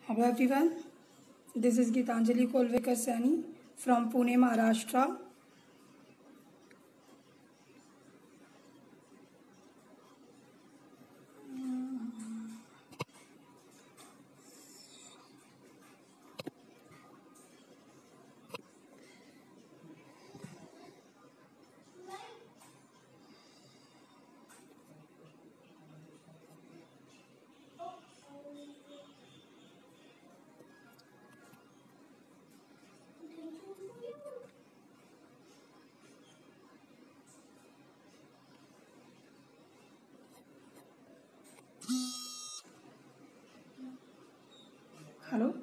Hello everyone, this is Gitanjali Kolvekar Sani from Pune, Maharashtra. Hello.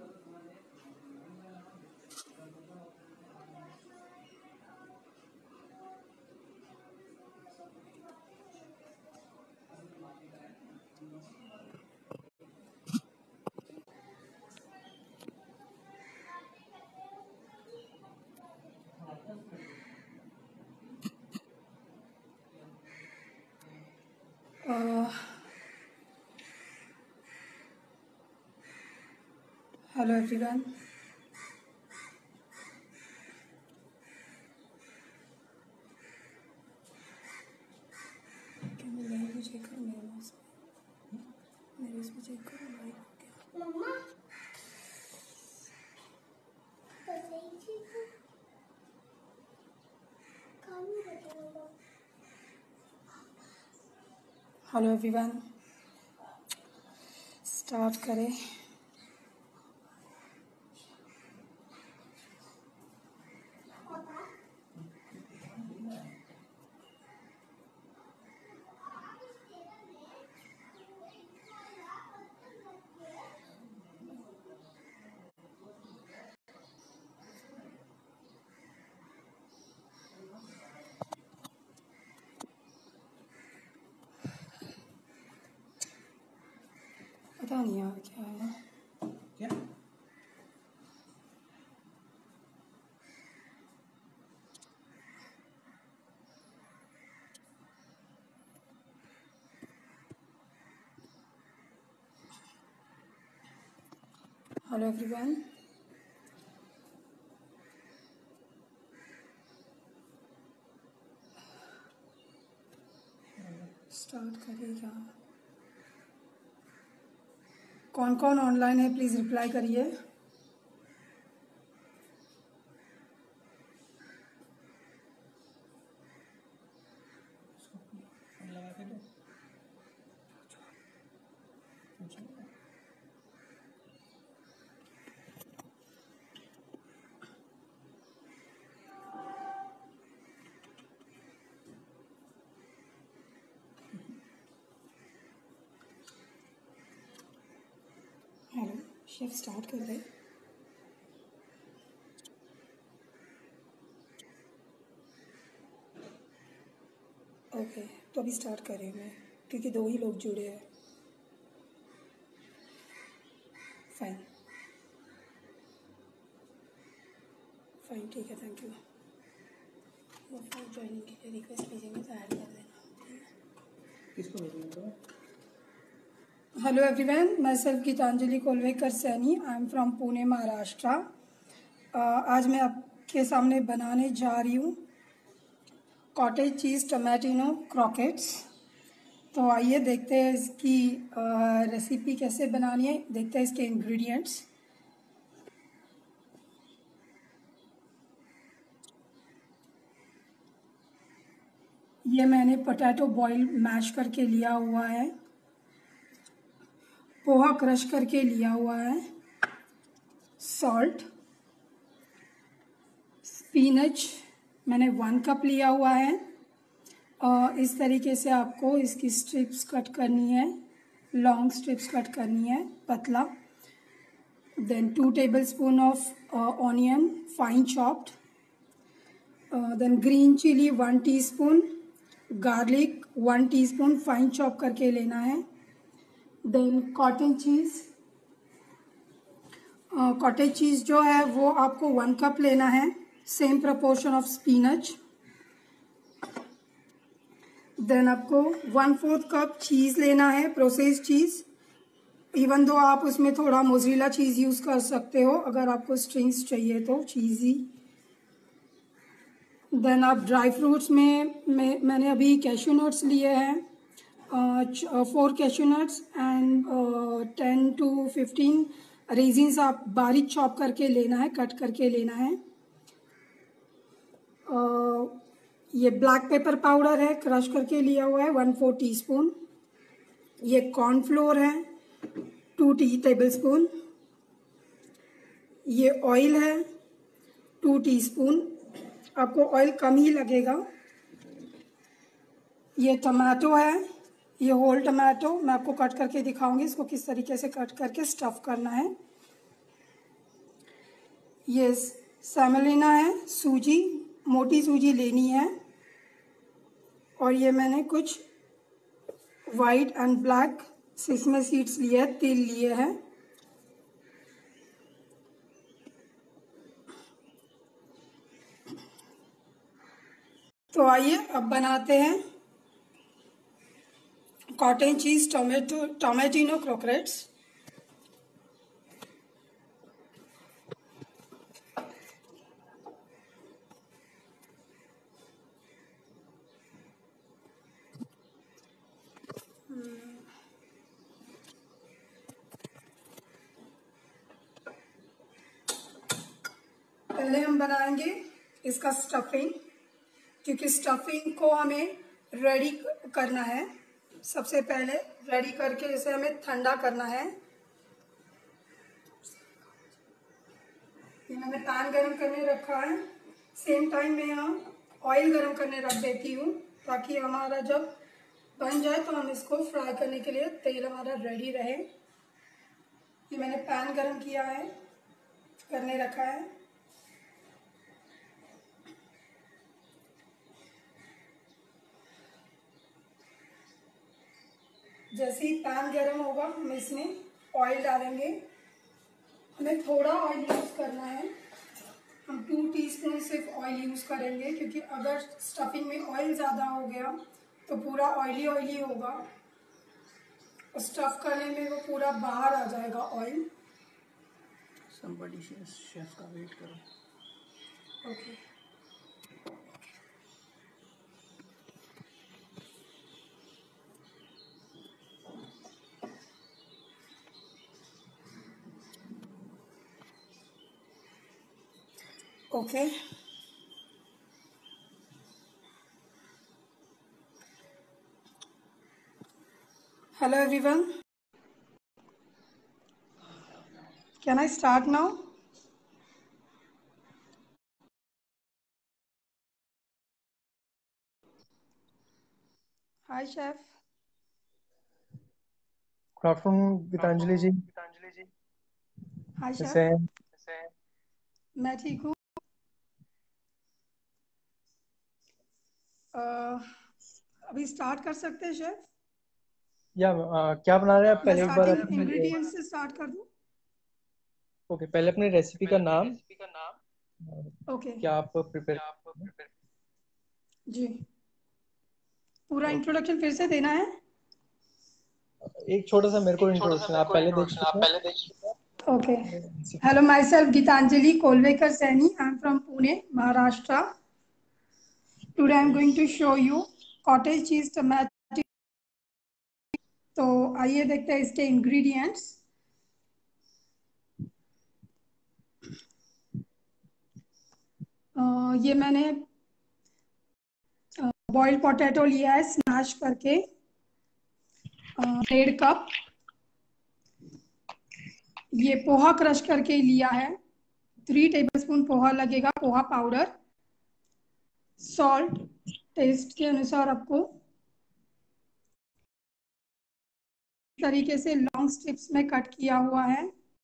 Hello everyone. Can you live भी check करो मेरे इसमें check करो live हो गया। मम्मा हेलो एवरीवन, स्टार्ट करें। पता नहीं यार क्या है। क्या हेलो एवरीवन, स्टार्ट करिएगा। कौन कौन ऑनलाइन है प्लीज़ रिप्लाई करिए। हेलो शेफ, स्टार्ट कर दे। ओके, तो अभी स्टार्ट करें मैं, क्योंकि 2 ही लोग जुड़े हैं। फाइन फाइन, ठीक है, थैंक यू। वो फाइन ज्वाइनिंग के लिए रिक्वेस्ट भेजेंगे तो ऐड कर देना। किसको भेजेंगे? हेलो एवरीवन, मैं self Gitanjali Kolvekar Saini, I am from Pune, Maharashtra. आज मैं आपके सामने बनाने जा रही हूँ कॉटेज चीज़ टोमेटिनो क्रॉकेट्स। तो आइए देखते हैं इसकी रेसिपी कैसे बनानी है, देखते हैं इसके इंग्रेडिएंट्स। ये मैंने पोटैटो बॉयल मैश करके लिया हुआ है, पोहा क्रश करके लिया हुआ है, सॉल्ट, स्पिनच मैंने 1 कप लिया हुआ है। और इस तरीके से आपको इसकी स्ट्रिप्स कट करनी है, लॉन्ग स्ट्रिप्स कट करनी है, पतला। Then 2 tablespoon of onion fine chopped, then green chilli 1 teaspoon, garlic 1 teaspoon fine chop करके लेना है। देन कॉटेज चीज़ जो है वो आपको 1 कप लेना है, same proportion of spinach. Then आपको 1/4 कप चीज़ लेना है, प्रोसेस्ड चीज़, इवन दो आप उसमें थोड़ा मोज़रेला चीज़ यूज़ कर सकते हो अगर आपको स्ट्रिंग्स चाहिए तो चीज़ी। देन आप ड्राई फ्रूट्स में मैंने अभी कैश्यू नट्स लिए हैं, 4 cashew nuts and 10 to 15 raisins आप बारीक चॉप करके लेना है, कट करके लेना है। ये ब्लैक पेपर पाउडर है, क्रश करके लिया हुआ है 1/4 टीस्पून। ये कॉर्नफ्लोर है 2 टेबलस्पून। ये ऑयल है 2 टीस्पून, आपको ऑयल कम ही लगेगा। ये टमाटो है, ये होल टमाटो, मैं आपको कट करके दिखाऊंगी इसको किस तरीके से कट करके स्टफ़ करना है। ये सेमोलिना है, सूजी, मोटी सूजी लेनी है। और ये मैंने कुछ white and black sesame seeds लिए हैं, तिल लिए हैं। तो आइए अब बनाते हैं कॉटेज चीज़ टोमेटिनो क्रोकेट्स। पहले हम बनाएंगे इसका स्टफिंग, क्योंकि स्टफिंग को हमें रेडी करना है। सबसे पहले रेडी करके इसे हमें ठंडा करना है। ये मैंने पैन गरम करने रखा है, सेम टाइम में यहाँ ऑयल गरम करने रख देती हूँ ताकि हमारा जब बन जाए तो हम इसको फ्राई करने के लिए तेल हमारा रेडी रहे। ये मैंने पैन गरम किया है, करने रखा है। जैसे ही पैन गरम होगा हम इसमें ऑयल डालेंगे। हमें थोड़ा ऑयल यूज़ करना है, हम 2 टीस्पून सिर्फ ऑयल यूज़ करेंगे, क्योंकि अगर स्टफिंग में ऑयल ज़्यादा हो गया तो पूरा ऑयली ऑयली होगा और स्टफ़ करने में वो पूरा बाहर आ जाएगा ऑयल। Somebody शेफ का वेट करो। Okay okay hello everyone, can I start now? Hi chef. Good afternoon Gitanjali ji. Hi कैसे शेफ, हैं? मैं ठीक हूँ। अभी स्टार्ट कर सकते हैं शेफ? या क्या बना रहे हैं आप? मैं पहले एक बार स्टार्टिंग अपनी इंग्रेडिएंट्स से स्टार्ट कर दूँ? ओके, पहले अपनी रेसिपी का नाम ओके क्या आप प्रिपेयर जी, पूरा इंट्रोडक्शन फिर से देना है? एक छोटा सा मेरे को इंट्रोडक्शन आप पहले देख चुके हैं। Okay. Hello, myself Gitanjali Kolvekar Saini. I'm from Pune, Maharashtra. Today I'm going to show you cottage cheese tomato. तो आइए देखते हैं इसके इंग्रेडिएंट्स। ये मैंने बॉइल्ड पोटैटो लिया है स्मैश करके, 1.5 कप। ये पोहा क्रश करके लिया है, 3 टेबलस्पून पोहा लगेगा, पोहा पाउडर। सॉल्ट टेस्ट के अनुसार आपको, तरीके से लॉन्ग स्ट्रिप्स में कट किया हुआ है।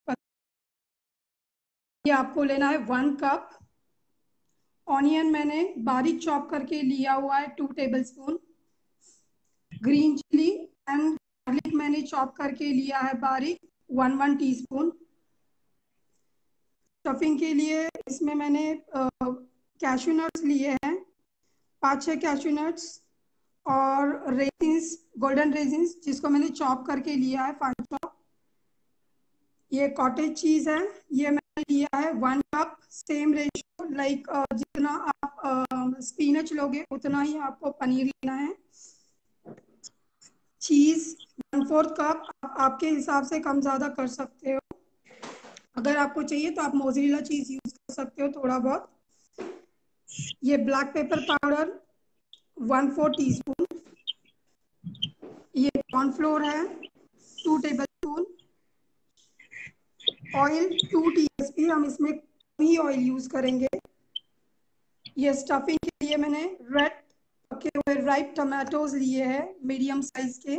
ये आपको लेना है 1 कप। ऑनियन मैंने बारीक चॉप करके लिया हुआ है 2 tablespoon. Green chilli and garlic मैंने चॉप करके लिया है बारीक, 1 टीस्पून। स्टफिंग के लिए इसमें मैंने कैश्यू नट्स लिए हैं, 5-6 कैश्यू नट्स, और रेजिन्स, गोल्डन रेजिन्स जिसको मैंने चॉप करके लिया है 5 चॉप। ये कॉटेज चीज है, ये मैंने लिया है 1 कप, सेम रेशियो लाइक जितना आप स्पिनच लोगे उतना ही आपको पनीर लेना है। चीज 1/4 कप, आप आपके हिसाब से कम ज्यादा कर सकते हो। अगर आपको चाहिए तो आप मोज़रेला चीज यूज कर सकते हो थोड़ा बहुत। ये ब्लैक पेपर पाउडर 1/4 टीस्पून। ये कॉर्नफ्लोर है 2 टेबल स्पून। ऑयल 2 टीएसपी, हम इसमें कम ही ऑयल यूज करेंगे। ये स्टफिंग के लिए मैंने रेड पके हुए राइप टमाटोज लिए हैं मीडियम साइज के।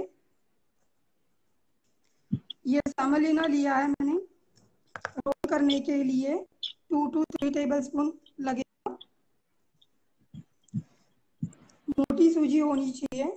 ये सामलिना लिया है मैंने रोल करने के लिए, 2 to 3 टेबल स्पून लगेगा। मोटी सूजी होनी चाहिए।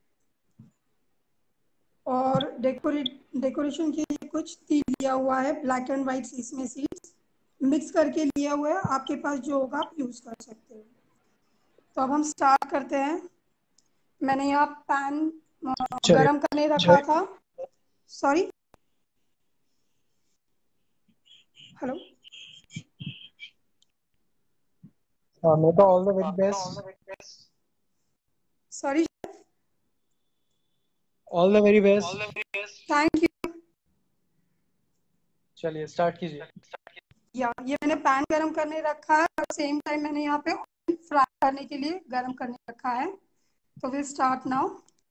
और डेकोरेशन के लिए कुछ तिल लिया हुआ है, ब्लैक एंड व्हाइट इसमें सीड्स मिक्स करके लिया हुआ है, आपके पास जो होगा आप यूज कर सकते हो। तो अब हम स्टार्ट करते हैं। मैंने यहाँ पैन चलिए। गरम करने रखा था। Sorry, hello. हाँ, मेरे को all the very best. Sorry. All the very best. Thank you. चलिए स्टार्ट कीजिए। या ये मैंने पैन गरम करने रखा है और सेम टाइम मैंने यहाँ पे ऑयल फ्राई करने के लिए गरम करने रखा है। तो विल स्टार्ट नाउ।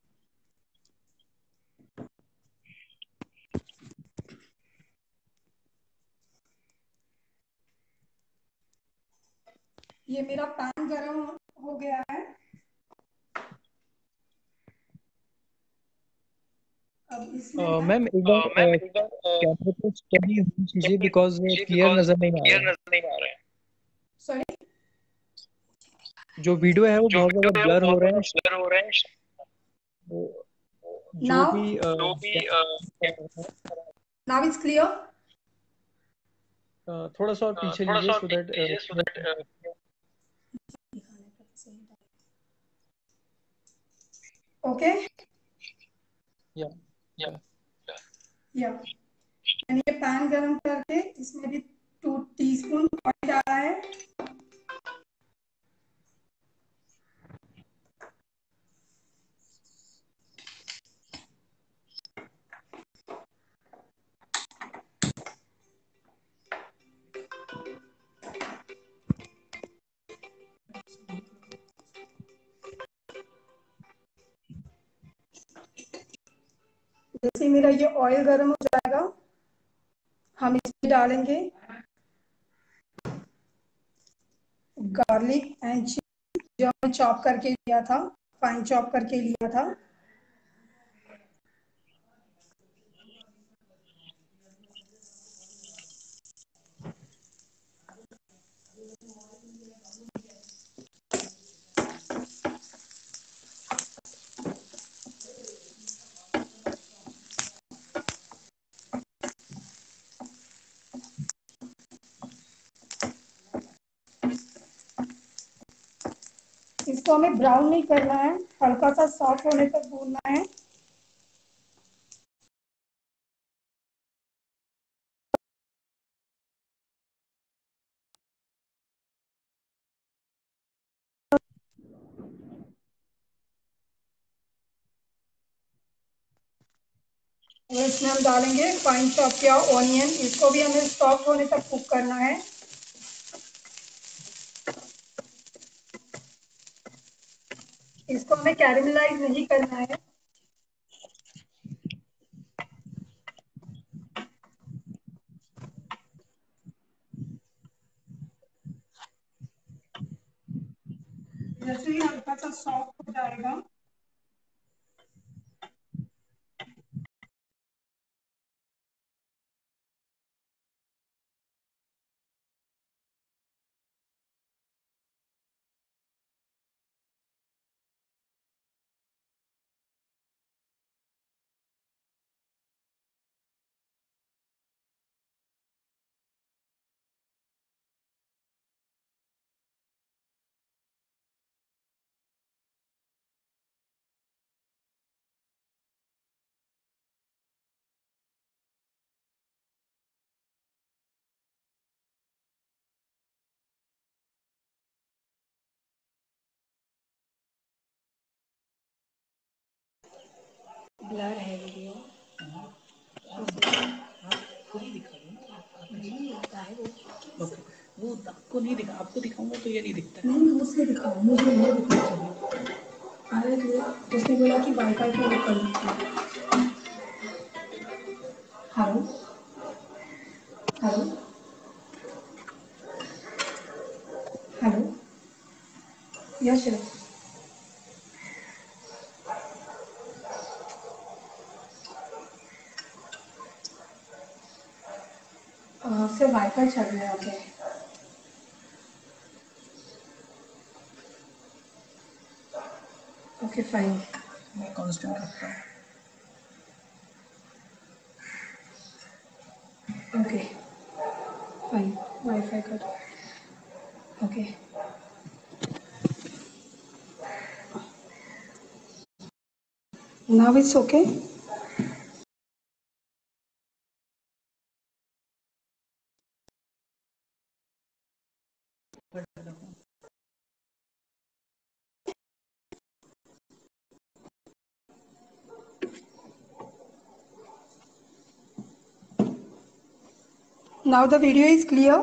ये मेरा पैन गरम हो गया है। अब इसमें मैं मैम एक बार कैमरे पे स्टडी होनी चाहिए बिकॉज क्लियर नजर नहीं आ रहा है। सॉरी, जो वीडियो है वो बहुत ज्यादा ब्लर हो रहे हैं। वो जो नाउ भी नाउ इट्स क्लियर। थोड़ा सा और पीछे लीजिए सो दैट ओके। या या मैंने ये पैन गरम करके इसमें भी 2 टीस्पून ऑयल डाला है। जैसे मेरा ये ऑयल गरम हो जाएगा, हम इसमें डालेंगे गार्लिक एंड चिली जो हमने चॉप करके लिया था, फाइन चॉप करके लिया था। इसको हमें ब्राउन नहीं करना है, हल्का सा सॉफ्ट होने तक भूनना है। और इसमें हम डालेंगे फाइन चॉप किया ऑनियन, इसको भी हमें सॉफ्ट होने तक कुक करना है। इसको हमें कैरेमलाइज नहीं करना है। जैसे ही हल्का सा सॉफ्ट हो जाएगा, ब्लर है वीडियो। खुद ही दिखा दो ना, नहीं दिखता है वो। ओके, वो आपको नहीं दिखा, आपको दिखाऊंगा तो ये नहीं दिखता है। नहीं उससे दिखाओ, मुझे ये दिखना चाहिए। अरे उसने बोला कि वाईफाई पे वो कर लीजिए। हेलो हेलो हेलो, यश से वाईफाई चल रहा है। Okay okay fine. मैं कांस्टेंट रखता हूँ। ओके फाइन, वाईफाई कर। Okay now it's okay. Now the video is clear.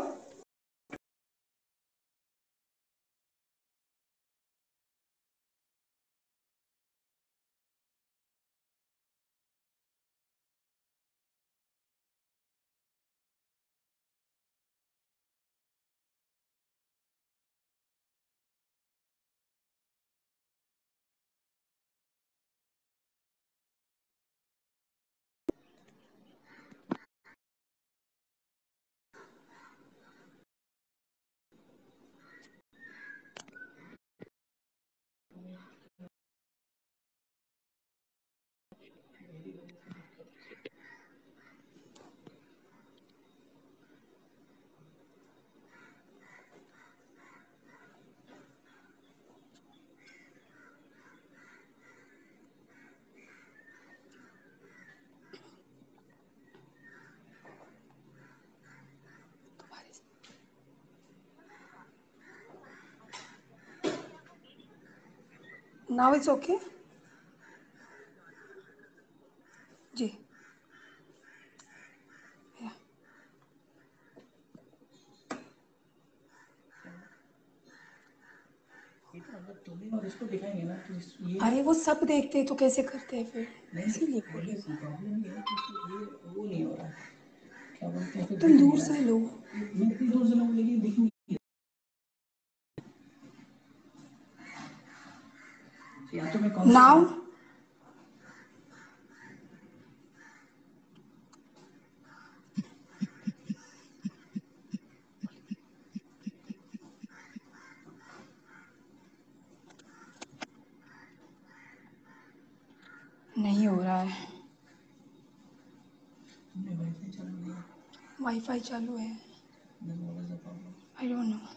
Now it's okay. जी yeah. ये तो अगर तुम्हें और इसको दिखाएंगे ना तो ये अरे वो सब देखते तो कैसे करते हैं फिर, नहीं, इसीलिए बोले प्रॉब्लम ये है कि ये वो नहीं हो रहा है, क्या बोलते हैं, तुम दूर से लो। मैं इतनी दूर से लाऊं लेकिन दिख नहीं रहा। या तो मैं कौन नाउ नहीं हो रहा है। वाईफाई चालू है, वाईफाई चालू है। I don't know.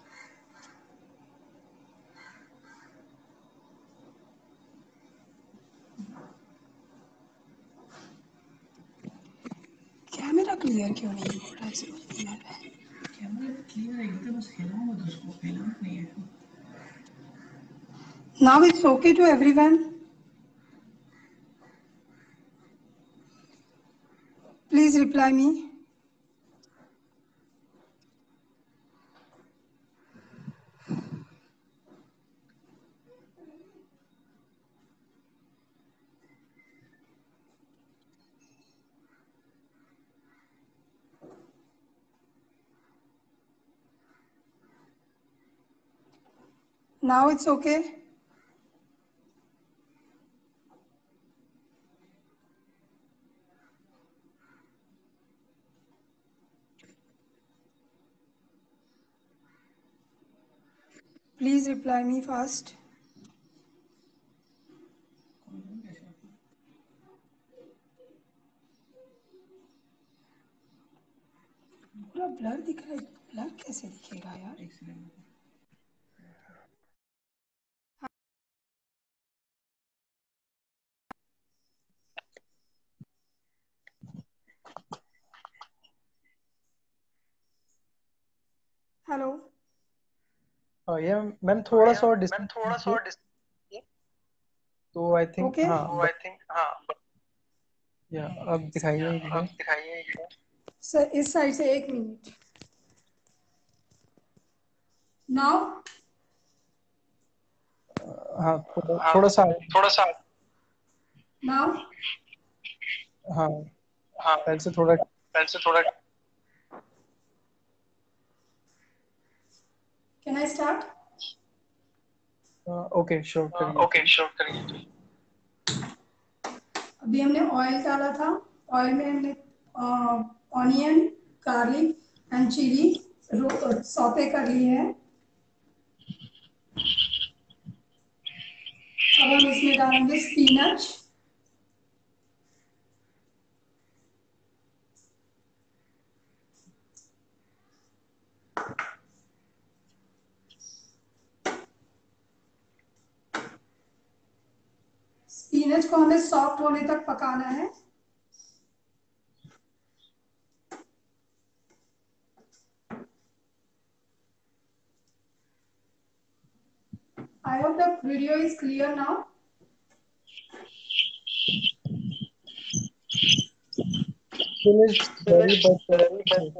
Camera clear क्यों नहीं हो रहा है? कैमरा क्लियर है, इधर बस हिलाओ मत उसको, हिलाना नहीं है। Now it's okay to everyone. Please reply me. Now it's okay. Please reply me fast. पूरा ब्लर दिख रहा है, ब्लर कैसे दिखेगा यार? हेलो ये मैम थोड़ा सा और डिस्टेंस लीजिए, तो आई थिंक Okay. हाँ या अब दिखाइए इधर। सर इस साइड से 1 मिनट। नाउ हाँ थोड़ा सा। नाउ हाँ पहले से थोड़ा। Can I start? Okay sure करिए। अभी हमने ऑयल डाला था। ऑयल में हमने onion, garlic and chilli saute कर लिए हैं। अब हम इसमें डालेंगे स्पिनच। स्पिनच को हमें सॉफ्ट होने तक पकाना है। I hope the video is clear now. very but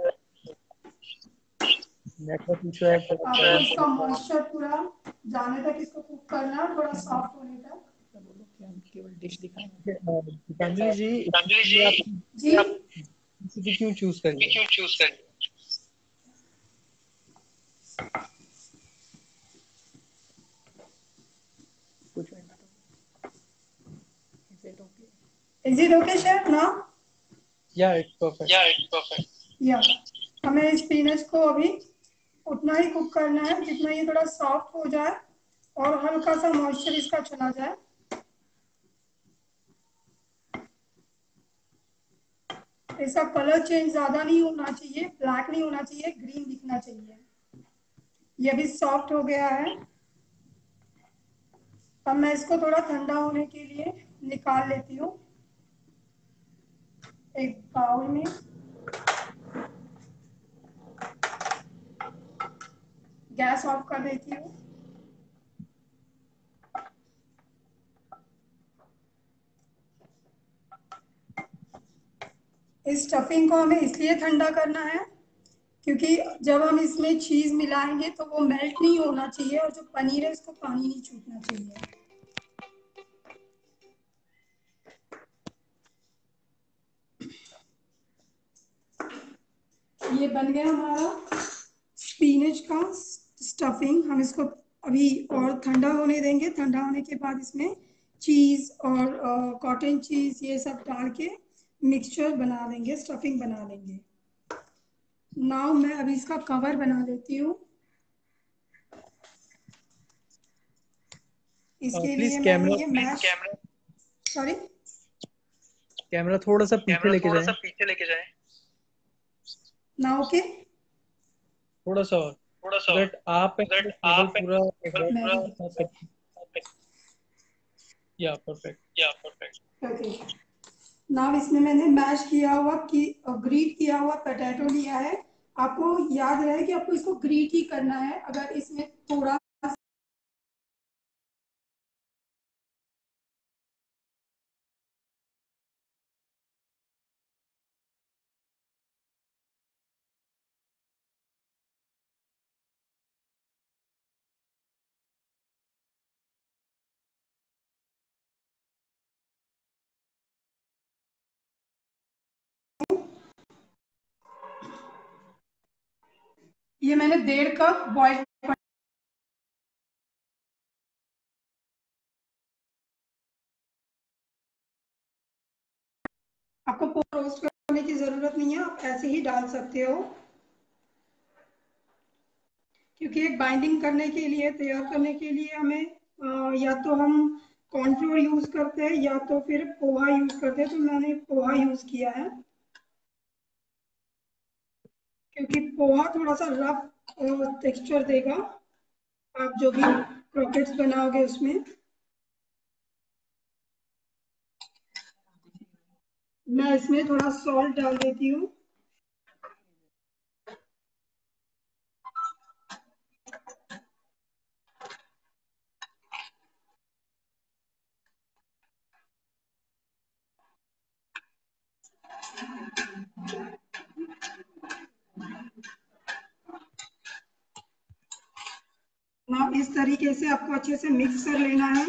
network issue है आपको इसका मॉइस्चर पूरा जाने तक इसको कुक करना है, थोड़ा सॉफ्ट होने तक। बोलो कि हम केवल डिश दिखाएंगे। गीतांजलि जी आप जी रेसिपी क्यों चूज करिए? कुछ minute is it okay? Is it okay chef now? Yeah it's perfect. या हमें स्पिनच को अभी उतना ही कुक करना है जितना ये थोड़ा सॉफ्ट हो जाए और हल्का सा मॉइस्चर इसका चला जाए। इसका कलर चेंज ज्यादा नहीं होना चाहिए, ब्लैक नहीं होना चाहिए, ग्रीन दिखना चाहिए। ये अभी सॉफ्ट हो गया है। अब मैं इसको थोड़ा ठंडा होने के लिए निकाल लेती हूँ एक बाउल में। गैस ऑफ कर देती हूँ। इस स्टफिंग को हमें इसलिए ठंडा करना है क्योंकि जब हम इसमें चीज मिलाएंगे तो वो मेल्ट नहीं होना चाहिए और जो पनीर है उसको पानी नहीं छूटना चाहिए। ये बन गया हमारा स्पिनच का स्टफिंग। हम इसको अभी और ठंडा होने देंगे। ठंडा होने के बाद इसमें चीज और कॉटन चीज ये सब डाल के मिक्सचर बना लेंगे, स्टफिंग बना लेंगे। नाउ मैं अभी इसका कवर बना लेती हूँ। इसके लिए प्लीज मैंने ये मैश सॉरी कैमरा थोड़ा सा पीछे लेके जाए। नाउ के थोड़ा सा और बट आप टेबल पूरा या परफेक्ट। ओके। नाउ इसमें मैंने मैश किया हुआ कि ग्रीट किया हुआ पोटैटो लिया है। आपको याद रहे कि आपको इसको ग्रीट ही करना है। अगर इसमें थोड़ा ये मैंने 1.5 कप बॉइल आपको रोस्ट करने की जरूरत नहीं है, आप ऐसे ही डाल सकते हो क्योंकि एक बाइंडिंग करने के लिए, तैयार करने के लिए हमें या तो हम कॉर्नफ्लोर यूज करते हैं या तो फिर पोहा यूज करते हैं। तो मैंने पोहा यूज किया है क्योंकि पोहा थोड़ा सा रफ टेक्सचर देगा आप जो भी क्रॉकेट्स बनाओगे उसमें। मैं इसमें थोड़ा सॉल्ट डाल देती हूँ। ना इस तरीके से आपको अच्छे से मिक्स कर लेना है।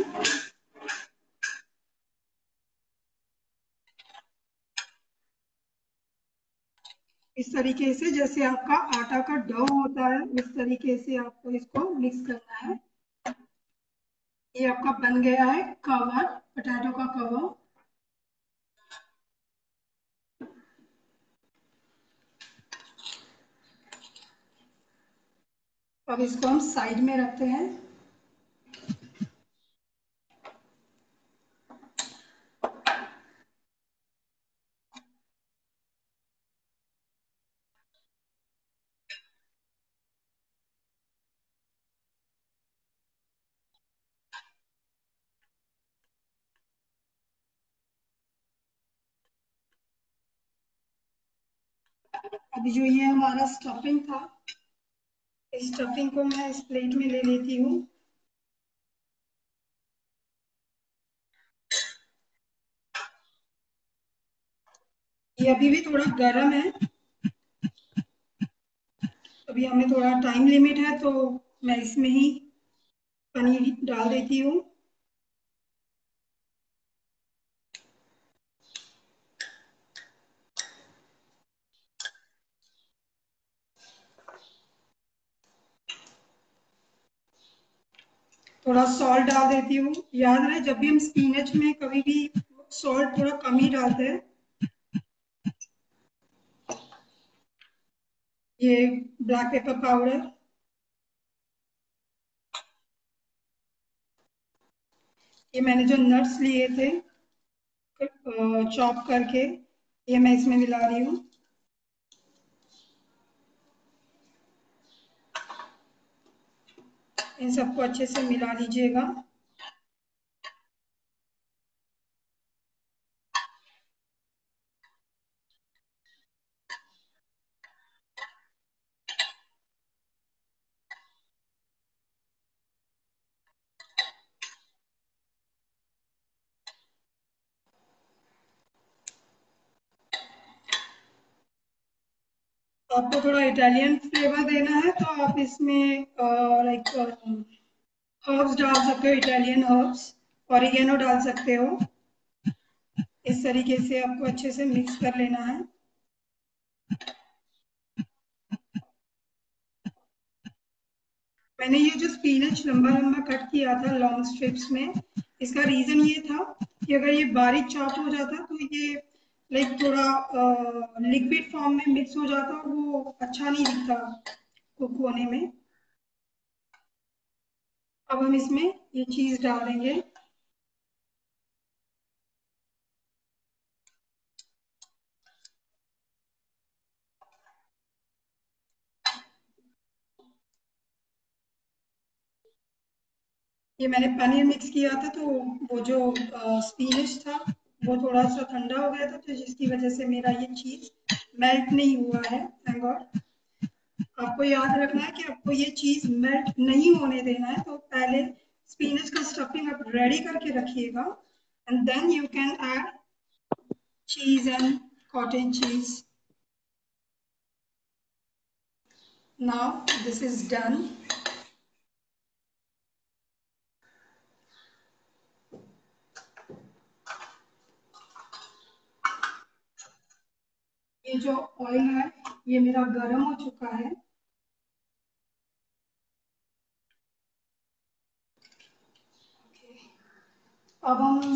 इस तरीके से जैसे आपका आटा का डो होता है उस तरीके से आपको इसको मिक्स करना है। ये आपका बन गया है कवर, पोटैटो का कवर। अब इसको हम साइड में रखते हैं। अभी जो ये हमारा स्टफिंग था, इस स्टफिंग को मैं इस प्लेट में ले लेती हूँ। ये अभी भी थोड़ा गर्म है, अभी हमें थोड़ा टाइम लिमिट है तो मैं इसमें ही पनीर डाल देती हूँ। थोड़ा सॉल्ट डाल देती हूँ। याद रहे जब भी हम स्पिनच में कभी भी सॉल्ट थोड़ा कम ही डालते हैं। ये ब्लैक पेपर पाउडर, ये मैंने जो नट्स लिए थे चॉप करके, ये मैं इसमें मिला रही हूँ। इन सबको अच्छे से मिला लीजिएगा। आपको थोड़ा इटालियन फ्लेवर देना है तो आप इसमें लाइक हर्ब्स डाल सकते हो, इटालियन हर्ब्स, ऑरिगेनो डाल सकते हो। इस तरीके से आपको अच्छे से मिक्स कर लेना है। मैंने ये जो स्पिनच लंबा लंबा कट किया था लॉन्ग स्ट्रिप्स में, इसका रीजन ये था कि अगर ये बारीक चॉप हो जाता तो ये लाइक थोड़ा लिक्विड फॉर्म में मिक्स हो जाता और वो अच्छा नहीं दिखता कुक होने में। अब हम इसमें ये चीज डाल देंगे। ये मैंने पनीर मिक्स किया था तो वो जो स्पिनच था वो थोड़ा सा ठंडा हो गया था, तो जिसकी वजह से मेरा ये चीज मेल्ट नहीं हुआ है। Thank God. आपको याद रखना है कि आपको ये चीज मेल्ट नहीं होने देना है, तो पहले स्पिनच का स्टफिंग आप रेडी करके रखिएगा and then you can add cheese and cottage cheese. Now this is done. ये जो ऑयल है ये मेरा गर्म हो चुका है। अब हम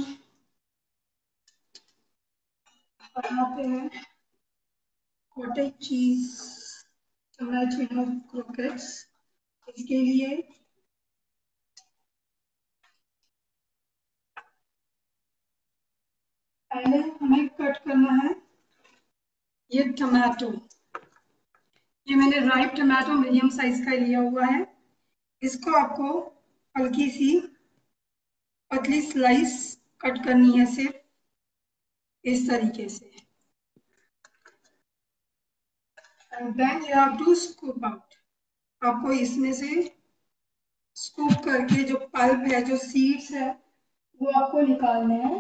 बनाते हैं कॉटेज चीज टमाटो क्रॉकेट्स। इसके लिए पहले हमें कट करना है ये टमाटो। ये मैंने राइप टमाटो मीडियम साइज का लिया हुआ है। इसको आपको हल्की सी पतली स्लाइस कट करनी है, सिर्फ इस तरीके से। And then you have to scoop out. आपको इसमें से स्कूप करके जो पल्प है, जो सीड्स है, वो आपको निकालने हैं।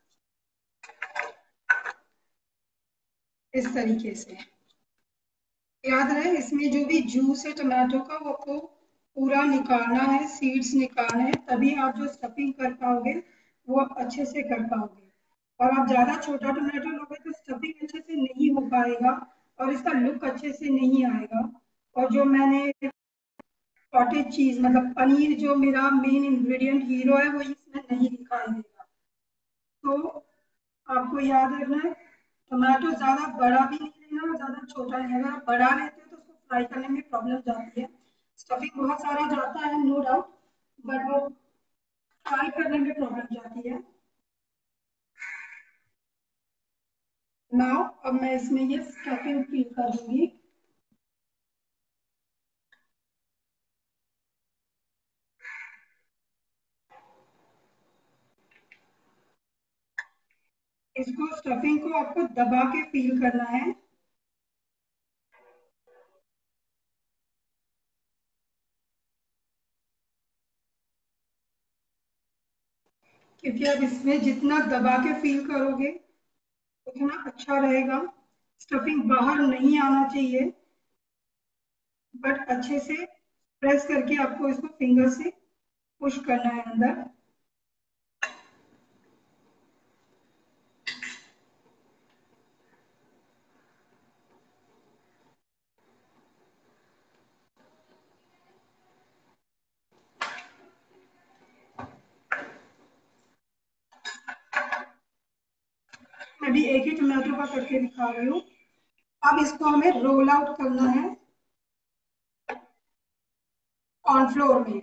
इस तरीके से याद रहे इसमें जो भी जूस है टमाटो का वो आपको पूरा निकालना है, सीड्स निकालने हैं, तभी आप जो स्टफिंग कर पाओगे वो आप अच्छे से कर पाओगे। और आप ज्यादा छोटा टमाटो लोगे तो स्टफिंग अच्छे से नहीं हो पाएगा और इसका लुक अच्छे से नहीं आएगा। और जो मैंने कॉटेज चीज मतलब पनीर जो मेरा मेन इंग्रेडिएंट हीरो है वो इसमें नहीं दिखाई देगा। तो आपको याद रखना है टमाटो ज्यादा बड़ा भी नहीं लेना और ज्यादा छोटा नहीं। अगर आप बड़ा लेते हो तो उसको फ्राई करने में प्रॉब्लम जाती है। स्टफिंग बहुत सारा जाता है नो डाउट, बट वो फ्राई करने में प्रॉब्लम जाती है। नाउ अब मैं इसमें ये स्टफिंग फिल कर दूंगी। इसको स्टफिंग को आपको दबा के फिल करना है। क्योंकि आप इसमें जितना दबा के फिल करोगे उतना अच्छा रहेगा। स्टफिंग बाहर नहीं आना चाहिए, बट अच्छे से प्रेस करके आपको इसको फिंगर से पुश करना है अंदर। मैं भी एक ही टमाटो का करके दिखा रही हूँ। अब इसको हमें रोल आउट करना है कॉर्नफ्लोर में।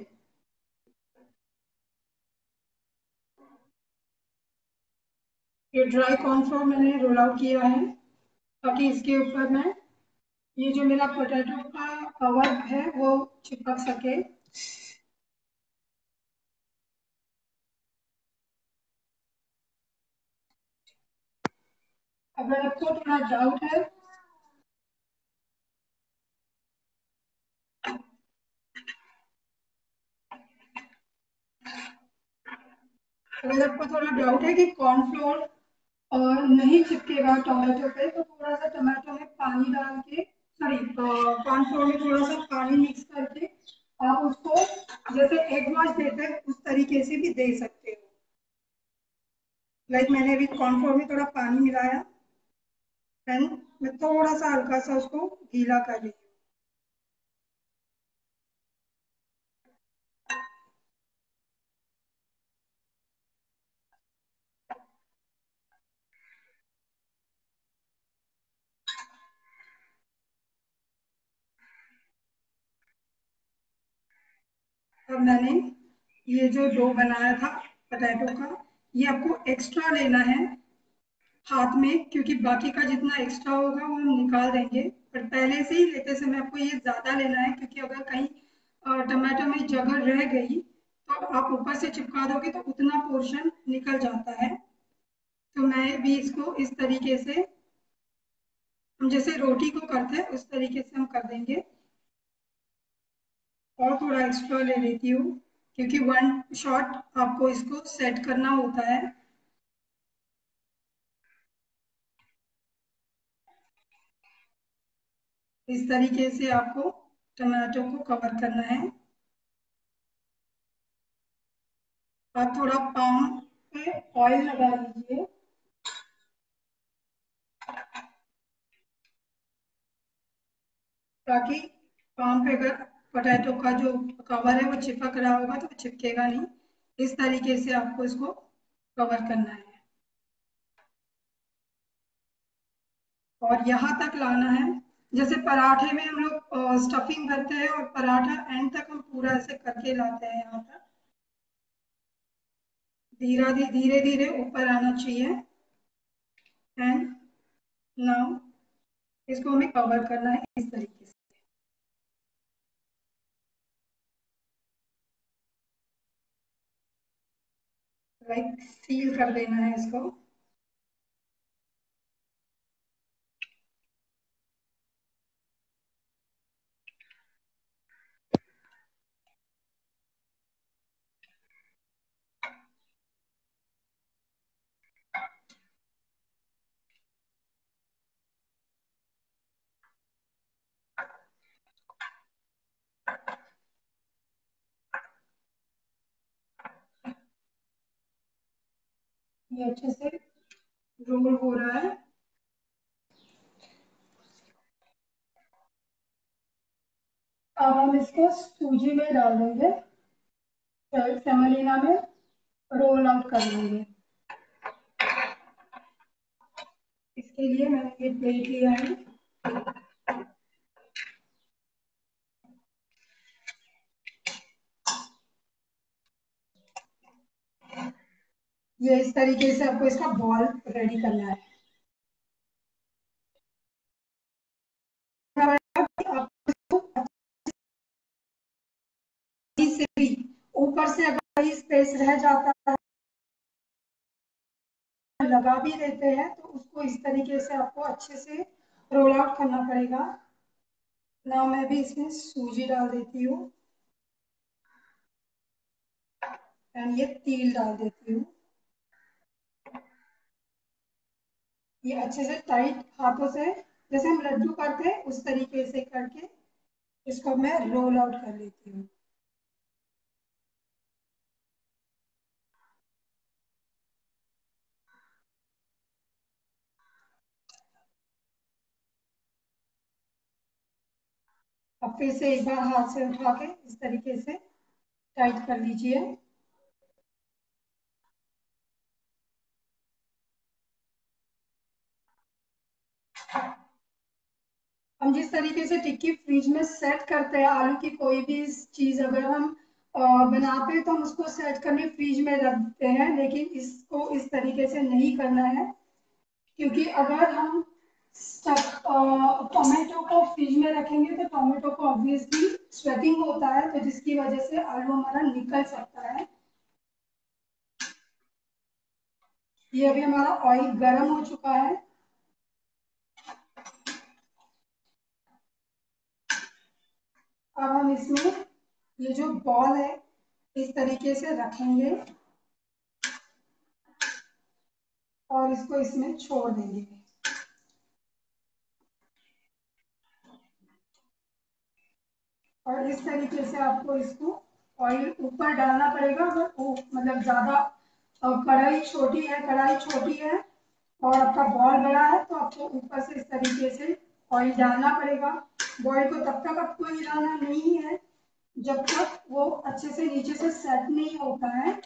ये ड्राई कॉर्नफ्लोर मैंने रोल आउट किया है ताकि इसके ऊपर में ये जो मेरा पोटैटो का कवर है वो चिपक सके। अगर आपको थोड़ा डाउट है अगर आपको थोड़ा डाउट है कि कॉर्नफ्लोर और नहीं चिपकेगा टमाटो पे तो थोड़ा सा टमाटो में पानी डाल के सॉरी कॉर्नफ्लोर में थोड़ा सा पानी मिक्स करके आप उसको जैसे एग वॉश देते हैं उस तरीके से भी दे सकते हो। लाइक मैंने अभी कॉर्नफ्लोर में थोड़ा पानी मिलाया एंड मैं थोड़ा सा हल्का सा उसको गीला कर रही हूँ। अब मैंने ये जो डो बनाया था पोटैटो का ये आपको एक्स्ट्रा लेना है हाथ में, क्योंकि बाकी का जितना एक्स्ट्रा होगा वो हम निकाल देंगे। पर पहले से ही लेते समय आपको ये ज्यादा लेना है, क्योंकि अगर कहीं टमाटो में जगह रह गई तो आप ऊपर से चिपका दोगे तो उतना पोर्शन निकल जाता है। तो मैं भी इसको इस तरीके से हम जैसे रोटी को करते हैं उस तरीके से हम कर देंगे। और थोड़ा एक्स्ट्रा ले लेती हूँ क्योंकि वन शॉट आपको इसको सेट करना होता है। इस तरीके से आपको टमाटो को कवर करना है। आप थोड़ा पाम पे ऑयल लगा लीजिए ताकि पाम पे अगर पोटैटो का जो कवर है वो चिपक रहा होगा तो चिपकेगा नहीं। इस तरीके से आपको इसको कवर करना है और यहाँ तक लाना है जैसे पराठे में हम लोग स्टफिंग भरते हैं और पराठा एंड तक हम पूरा ऐसे करके लाते हैं। यहाँ तक धीरे धीरे ऊपर आना चाहिए एंड नाउ इसको हमें कवर करना है इस तरीके से। लाइक सील कर देना है इसको। ये अच्छे से रोल हो रहा है। अब हम इसको सूजी में डाल देंगे, सेमोलिना में रोल आउट कर लेंगे। इसके लिए मैंने ये प्लेट लिया है। ये इस तरीके से आपको इसका बॉल रेडी करना है। से भी ऊपर से अगर स्पेस रह जाता है, लगा भी देते हैं, तो उसको इस तरीके से आपको अच्छे से रोल आउट करना पड़ेगा। ना मैं भी इसमें सूजी डाल देती हूँ एंड ये तिल डाल देती हूँ। ये अच्छे से टाइट हाथों से, जैसे हम लड्डू करते हैं उस तरीके से करके इसको मैं रोल आउट कर लेती हूँ। अब फिर से एक बार हाथ से उठा के इस तरीके से टाइट कर लीजिए। हम जिस तरीके से टिक्की फ्रिज में सेट करते हैं, आलू की कोई भी चीज अगर हम बनाते हैं तो हम उसको सेट करने फ्रिज में रखते हैं, लेकिन इसको इस तरीके से नहीं करना है, क्योंकि अगर हम टोमेटो को फ्रिज में रखेंगे तो टोमेटो को ऑब्वियसली स्वेटिंग होता है, तो जिसकी वजह से आलू हमारा निकल सकता है। ये अभी हमारा ऑयल गर्म हो चुका है। अब हम इसमें ये जो बॉल है इस तरीके से रखेंगे और इसको इसमें छोड़ देंगे। और इस तरीके से आपको इसको ऑयल ऊपर डालना पड़ेगा। अगर मतलब ज्यादा कढ़ाई छोटी है और आपका बॉल बड़ा है तो आपको ऊपर से इस तरीके से ऑयल डालना पड़ेगा। बॉल को तब तक आपको हिलाना नहीं है जब तक वो अच्छे से नीचे से सेट नहीं होता है।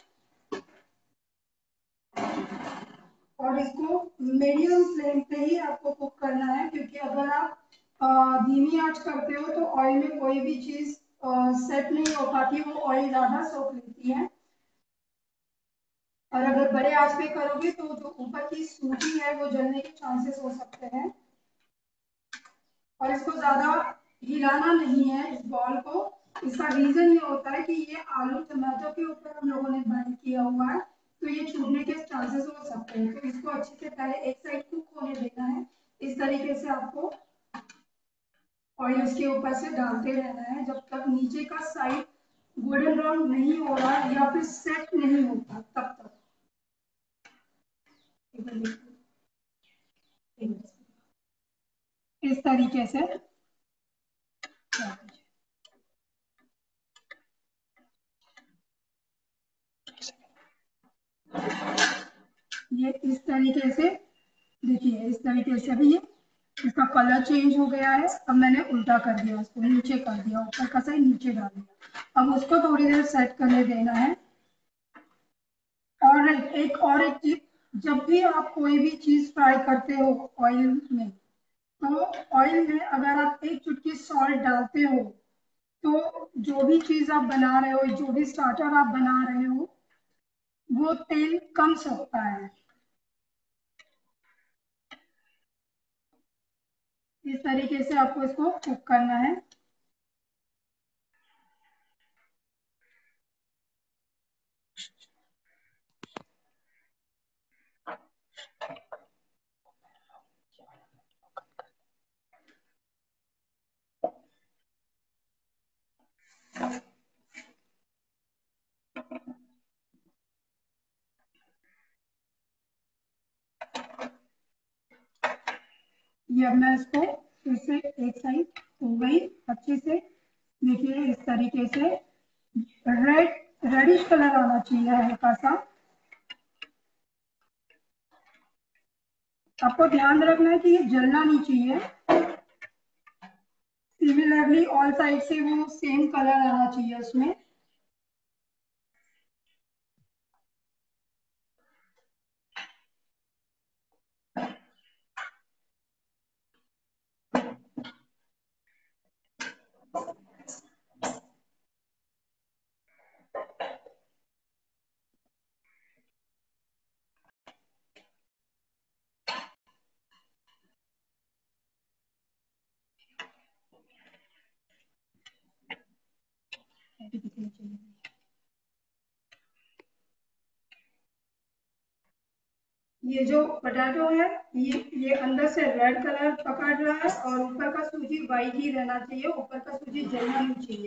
और इसको मीडियम फ्लेम पे ही आपको कुक करना है, क्योंकि अगर आप धीमी आंच करते हो तो ऑयल में कोई भी चीज सेट नहीं हो पाती, वो ऑयल ज्यादा सोख लेती है। और अगर बड़े आंच पे करोगे तो जो ऊपर की सूजी है वो जलने के चांसेस हो सकते हैं। और इसको ज्यादा हिलाना नहीं है इस बॉल को। इसका रीजन ये होता है कि ये आलू टमाटो के ऊपर हम लोगों ने बाइंड किया हुआ है, तो ये छूटने के चांसेस हो सकते हैं। तो इसको अच्छे से पहले एक साइड कुक होने देना है। इस तरीके से आपको ऑयल इसके ऊपर से डालते रहना है जब तक नीचे का साइड गोल्डन ब्राउन नहीं हो रहा या फिर सेट नहीं होता तब तक। इस तरीके से ये इस तरीके से देखिए, इस तरीके से भी ये इसका कलर चेंज हो गया है। अब मैंने उल्टा कर दिया, इसको नीचे कर दिया, ऊपर का साइड नीचे डाल दिया। अब उसको थोड़ी देर सेट करने देना है। और एक चीज, जब भी आप कोई भी चीज फ्राई करते हो ऑयल में, तो ऑयल में अगर आप एक चुटकी सॉल्ट डालते हो तो जो भी चीज आप बना रहे हो, जो भी स्टार्टर आप बना रहे हो, वो तेल कम सोखता है। इस तरीके से आपको इसको कुक करना है। ये अब मैं इसको फिर से एक साइड हो गई अच्छे से। देखिए इस तरीके से रेडिश कलर आना चाहिए हल्का सा। आपको ध्यान रखना है कि ये जलना नहीं चाहिए। सिमिलरली ऑल साइड से वो सेम कलर आना चाहिए उसमें। ये जो पोटैटो है ये अंदर से रेड कलर पकड़ रहा है और ऊपर का सूजी वाइट ही रहना चाहिए, ऊपर का सूजी जलना नहीं चाहिए।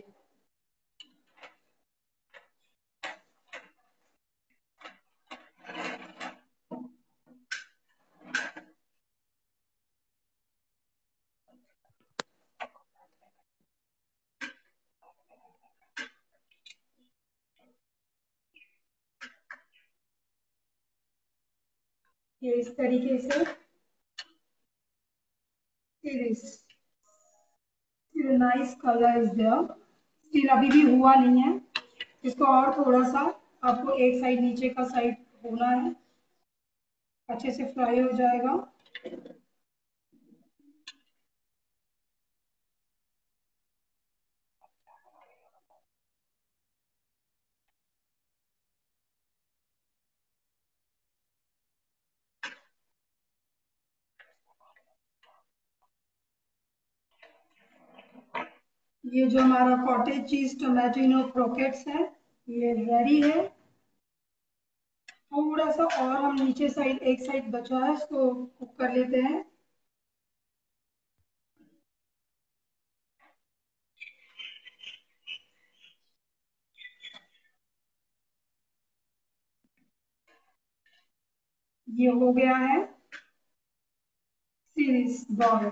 ये इस तरीके से nice colour is there. Still अभी भी हुआ नहीं है, इसको और थोड़ा सा आपको एक साइड नीचे का साइड होना है, अच्छे से फ्राई हो जाएगा। ये जो हमारा कॉटेज चीज टोमेटिनो क्रोकेट्स है ये रेडी है। थोड़ा सा और हम नीचे साइड एक साइड बचा है इसको कुक कर लेते हैं। ये हो गया है सीरीज बॉल।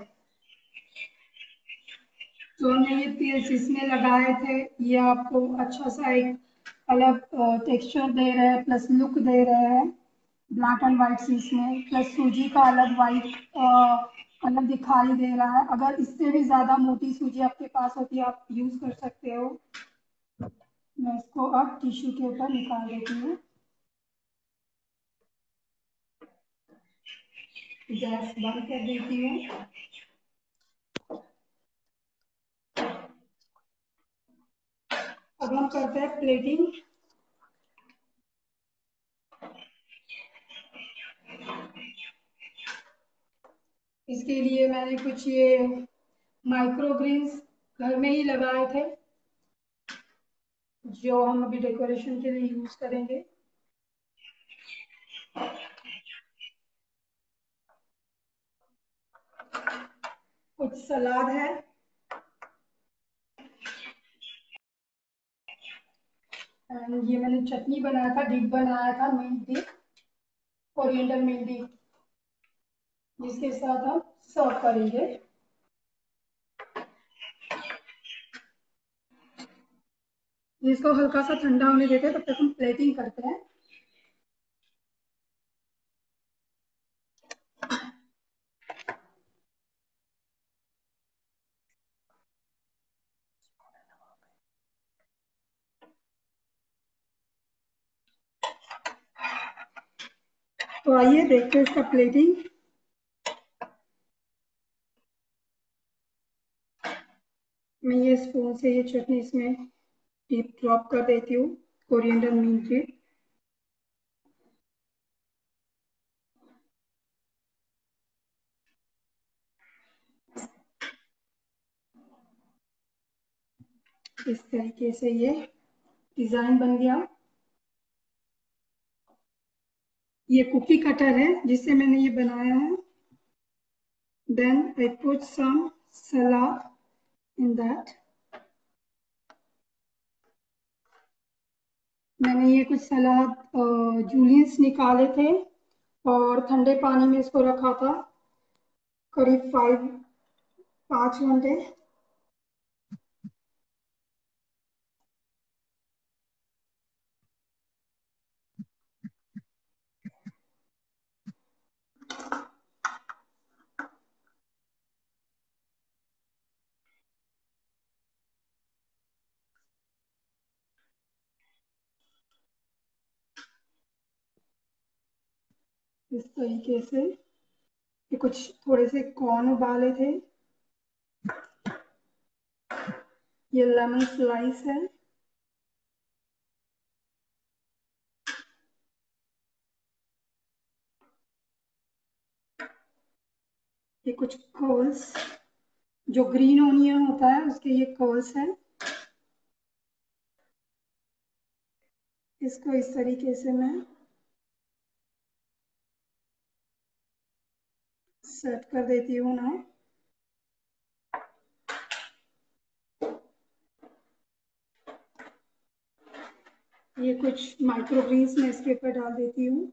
तो हमने ये पीस इसमें लगाए थे, ये आपको अच्छा सा एक अलग टेक्सचर दे रहे हैं, प्लस लुक दे रहे हैं ब्लैक एंड व्हाइट सीस में, प्लस सूजी का अलग व्हाइट अलग दिखाई दे रहा है। अगर इससे भी ज्यादा मोटी सूजी आपके पास होती है आप यूज कर सकते हो। मैं इसको अब टिश्यू के ऊपर निकाल देती हूँ। गैस बंद कर देती हूँ। अब हम करते हैं प्लेटिंग। इसके लिए मैंने कुछ ये माइक्रो ग्रीन्स घर में ही लगाए थे जो हम अभी डेकोरेशन के लिए यूज करेंगे। कुछ सलाद है, एंड ये मैंने चटनी बनाया था, डिप बनाया था mint dip, coriander mint dip, जिसके साथ हम सर्व करेंगे। इसको हल्का सा ठंडा होने देते हैं, तब तक हम प्लेटिंग करते हैं। तो आइए देखते हैं इसका प्लेटिंग। मैं ये स्पून से ये चटनी इसमें डीप ड्रॉप कर देती हूँ, कोरिएंडर मिंट डिप। इस तरीके से ये डिजाइन बन गया। ये कुकी कटर है जिससे मैंने ये बनाया है। Then I put some salad in that. मैंने ये कुछ सलाद जूलियंस निकाले थे और ठंडे पानी में इसको रखा था करीब 5 घंटे। इस तरीके से। ये कुछ थोड़े से कॉर्न उबाले थे। ये लेमन स्लाइस है। ये कुछ कर्ल्स, जो ग्रीन ओनियन होता है उसके ये कर्ल्स हैं। इसको इस तरीके से मैं सेट कर देती हूँ ना। ये कुछ माइक्रोग्रीन्स मैं इसके ऊपर डाल देती हूँ।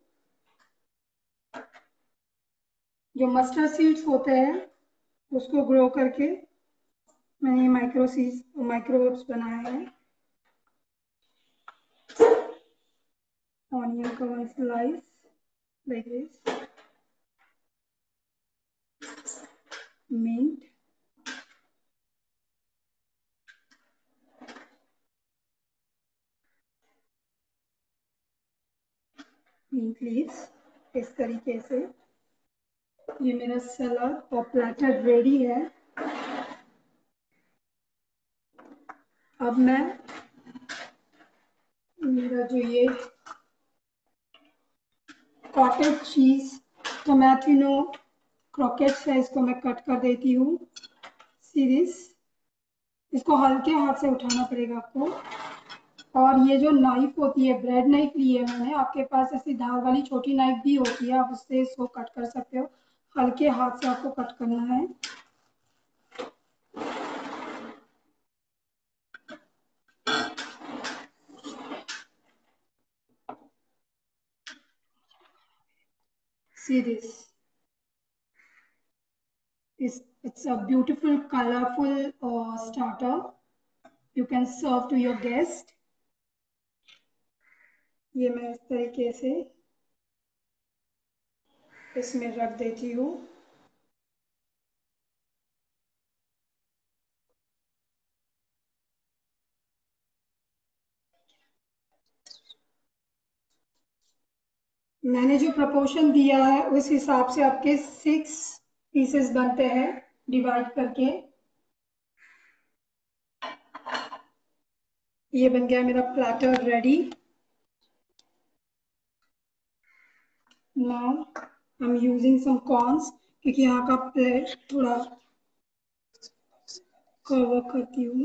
जो मस्टर्ड सीड्स होते हैं उसको ग्रो करके मैंने माइक्रोवेव्स बनाए हैं। ऑनियन का one slice like this. Mint, mint leaves, इस तरीके से। ये मेरा सलाद और प्लेटर रेडी है। अब मैं मेरा जो ये कॉटेज चीज टोमेटिनो क्रॉकेट्स है इसको मैं कट कर देती हूँ। सीरीज, इसको हल्के हाथ से उठाना पड़ेगा आपको। और ये जो नाइफ होती है, ब्रेड नाइफ ली है मैंने, आपके पास ऐसी धार वाली छोटी नाइफ भी होती है, आप उससे इसको कट कर सकते हो। हल्के हाथ से आपको कट करना है। See this. It's a beautiful, colorful starter. You can serve to your guest. ये मैं इस तरीके से इसमें रख देती हूँ। मैंने जो प्रपोर्शन दिया है उस हिसाब से आपके 6 पीसेस बनते हैं डिवाइड करके। ये बन गया मेरा platter ready. Now I am using some corns, क्योंकि यहाँ का प्लेट थोड़ा कवर करती हूँ।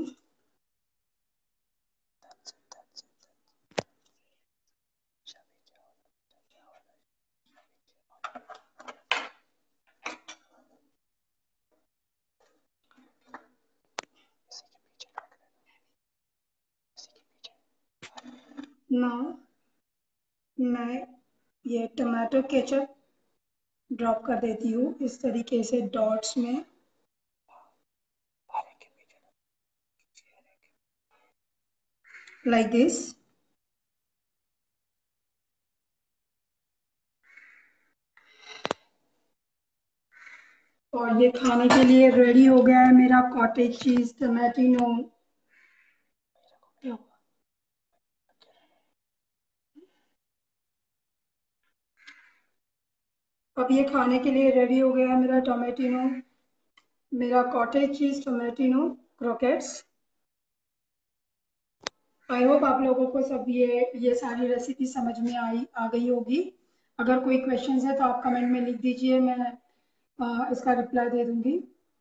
नाउ मैं ये टमाटो केचप ड्रॉप कर देती हूँ इस तरीके से डॉट्स में। Like this. और ये खाने के लिए रेडी हो गया है मेरा कॉटेज चीज टोमेटिनो। अब ये खाने के लिए रेडी हो गया है मेरा टोमेटिनो, मेरा cottage cheese Tomatina croquettes. I hope आप लोगों को सब ये सारी रेसिपी समझ में आ गई होगी। अगर कोई क्वेश्चंस है तो आप कमेंट में लिख दीजिए, मैं इसका रिप्लाई दे दूंगी।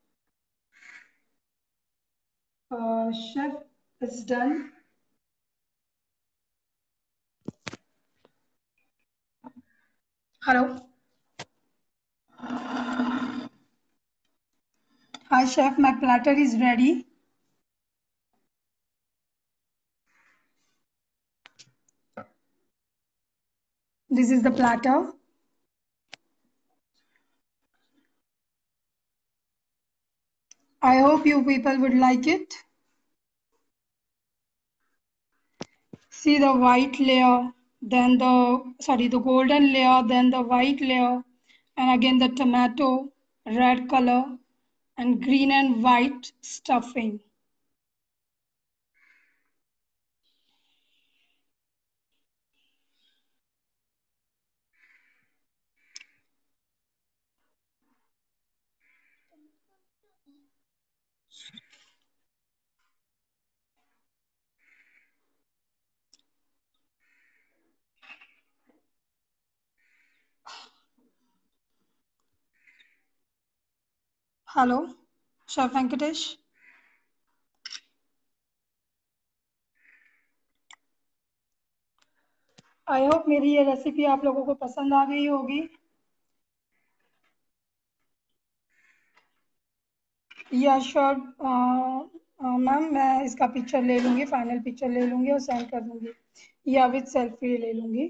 Chef it's done. Hello, hi chef, my platter is ready. This is the platter. I hope you people would like it. See the white layer, then the golden layer, then the white layer, and again the tomato, red color, and green and white stuffing. Hello chef Venkatesh. I hope मेरी ये recipe आप लोगों को पसंद आ गई होगी। या sure ma'am, मैं इसका पिक्चर ले लूँगी, फाइनल पिक्चर ले लूँगी और सेंड कर दूँगी, या विद सेल्फी ले लूँगी।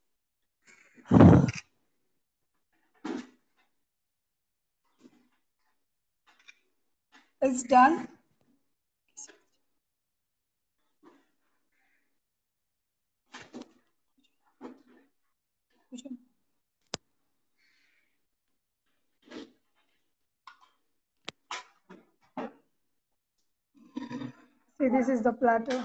It's done. See, this is the platter.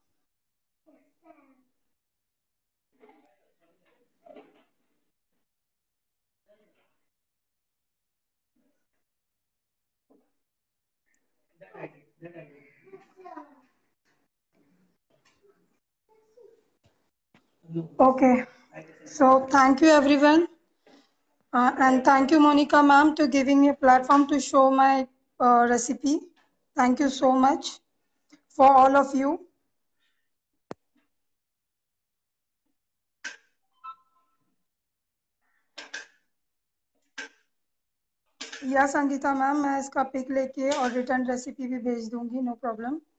Okay, so thank you everyone, and thank you Monica ma'am to giving me a platform to show my recipe. Thank you so much for all of you. या Sangeeta ma'am, मैं इसका pick लेके और return recipe भी भेज दूंगी, no problem.